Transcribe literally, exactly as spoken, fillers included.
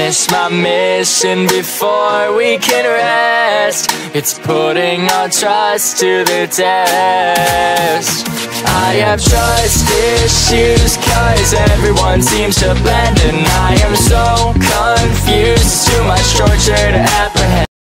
finish my mission before we can rest. It's putting our trust to the test. I have trust issues cause everyone seems to blend, and I am so confused. Too much torture to have